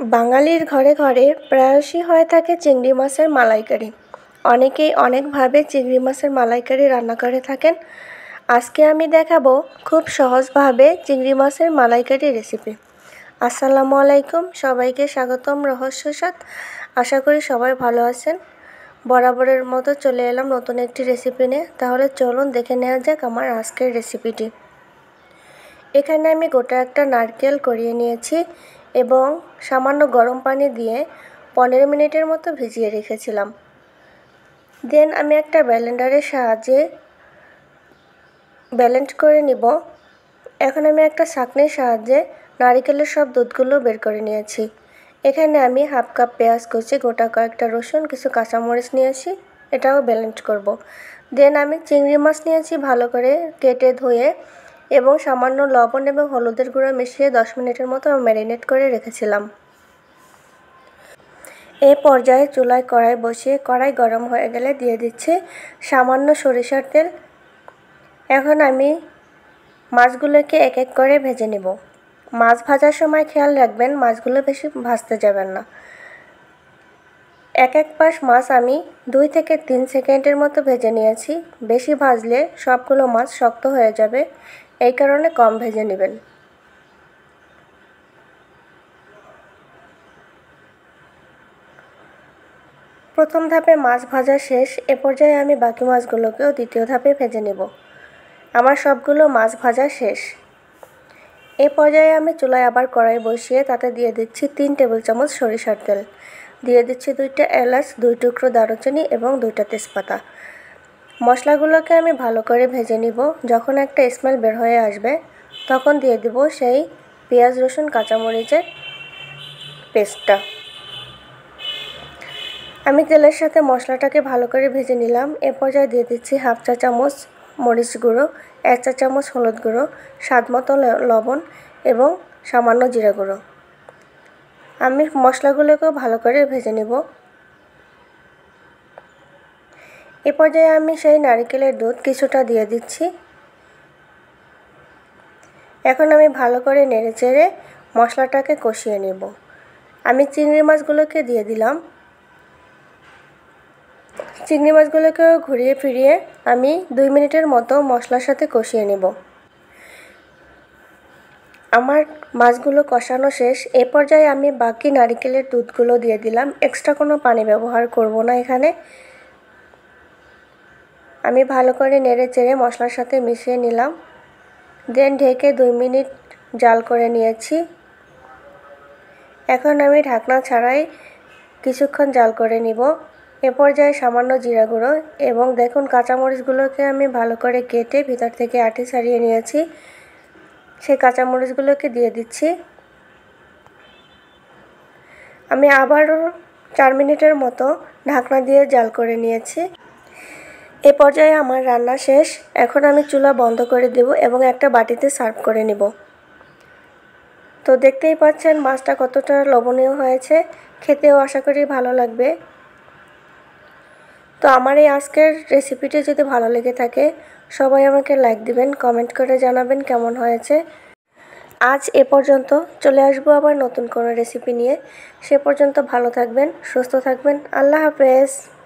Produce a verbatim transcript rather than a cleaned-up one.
বাঙালির ঘরে ঘরে প্রায়শই হয়ে থাকে চিংড়ি মাছের মালাইকারি। অনেকেই অনেকভাবে চিংড়ি মাছের মালাইকারি রান্না করে থাকেন। আজকে আমি দেখাবো খুব সহজভাবে চিংড়ি মাছের মালাইকারি রেসিপি। আসসালামু আলাইকুম, সবাইকে স্বাগতম রহস্য স্বাদ। আশা করি সবাই ভালো আছেন। বরাবরের মতো চলে এলাম নতুন একটি রেসিপি নিয়ে। তাহলে চলুন দেখে নেওয়া যাক আমার আজকের রেসিপিটি। এখানে আমি গোটা একটা নারকেল কুড়িয়ে নিয়েছি এবং সামান্য গরম পানি দিয়ে পনেরো মিনিটের মতো ভিজিয়ে রেখেছিলাম। দেন আমি একটা ব্লেন্ডারের সাহায্যে ব্লেন্ড করে নিব। এখন আমি একটা ছাঁকনির সাহায্যে নারকেলের সব দুধগুলো বের করে নিয়েছি। এখানে আমি হাফ কাপ পেঁয়াজ কুচি, গোটা কয়েকটা রসুন, কিছু কাঁচামরিচ নিয়েছি, এটাও ব্লেন্ড করব। দেন আমি চিংড়ি মাছ নিয়েছি ভালো করে কেটে ধুয়ে এবং সামান্য লবণ এবং হলুদের গুঁড়ো মিশিয়ে দশ মিনিটের মতো ম্যারিনেট করে রেখেছিলাম। এই পর্যায়ে চুলায় কড়াই বসিয়ে কড়াই গরম হয়ে গেলে দিয়ে দিচ্ছি সামান্য সরিষার তেল। এখন আমি মাছগুলোকে এক এক করে ভেজে নেব। মাছ ভাজার সময় খেয়াল রাখবেন মাছগুলো বেশি ভাজতে যাবেন না। এক এক পাশ মাছ আমি দুই থেকে তিন সেকেন্ডের মতো ভেজে নিয়েছি। বেশি ভাজলে সবগুলো মাছ শক্ত হয়ে যাবে, এই কারণে কম ভেজে নেবেন। প্রথম ধাপে মাছ ভাজা শেষ। এ পর্যায়ে আমি বাকি মাছগুলোকেও দ্বিতীয় ধাপে ভেজে নেব। আমার সবগুলো মাছ ভাজা শেষ। এ পর্যায়ে আমি চুলায় আবার কড়াই বসিয়ে তাতে দিয়ে দিচ্ছি তিন টেবিল চামচ সরিষার তেল, দিয়ে দিচ্ছি দুইটা এলাচ, দুই টুকরো দারুচিনি এবং দুইটা তেজপাতা। মশলাগুলোকে আমি ভালো করে ভেজে নিব। যখন একটা স্মেল বের হয়ে আসবে তখন দিয়ে দিব সেই পেঁয়াজ, রসুন, কাঁচামরিচের পেস্টটা। আমি তেলের সাথে মশলাটাকে ভালো করে ভেজে নিলাম। এ পর্যায়ে দিয়ে দিচ্ছি হাফ চা চামচ মরিচ গুঁড়ো, এক চা চামচ হলুদ গুঁড়ো, স্বাদ মতো লবণ এবং সামান্য জিরা গুঁড়ো। আমি মশলাগুলোকেও ভালো করে ভেজে নেব। এ পর্যায়ে আমি সেই নারকেলের দুধ কিছুটা দিয়ে দিচ্ছি। এখন আমি ভালো করে নেড়েচেড়ে মশলাটাকে কষিয়ে নেব। আমি চিংড়ি মাছগুলোকে দিয়ে দিলাম। চিংড়ি মাছগুলোকেও ঘুরিয়ে ফিরিয়ে আমি দুই মিনিটের মতো মশলার সাথে কষিয়ে নেব। আমার মাছগুলো কষানো শেষ। এ পর্যায়ে আমি বাকি নারকেলের দুধগুলো দিয়ে দিলাম। এক্সট্রা কোনো পানি ব্যবহার করব না এখানে। আমি ভালো করে নেড়ে চেড়ে মশলার সাথে মিশিয়ে নিলাম। দেন ঢেকে দুই মিনিট জাল করে নিয়েছি। এখন আমি ঢাকনা ছাড়াই কিছুক্ষণ জাল করে নিব। এ পর্যায়ে সামান্য জিরা গুঁড়ো এবং দেখুন কাঁচামরিচগুলোকে আমি ভালো করে কেটে ভিতর থেকে আটি ছাড়িয়ে নিয়েছি, সেই কাঁচামরিচগুলোকে দিয়ে দিচ্ছি। আমি আবারও চার মিনিটের মতো ঢাকনা দিয়ে জাল করে নিয়েছি। এ পর্যায়ে আমার রান্না শেষ। এখন আমি চুলা বন্ধ করে দেব এবং একটা বাটিতে সার্ভ করে নেব। তো দেখতেই পাচ্ছেন মাছটা কতটা লোভনীয় হয়েছে, খেতেও আশা করি ভালো লাগবে। তো আমার এই আজকের রেসিপিটি যদি ভালো লেগে থাকে সবাই আমাকে লাইক দিবেন, কমেন্ট করে জানাবেন কেমন হয়েছে। আজ এ পর্যন্ত, চলে আসবো আবার নতুন কোনো রেসিপি নিয়ে। সে পর্যন্ত ভালো থাকবেন, সুস্থ থাকবেন। আল্লাহ হাফেজ।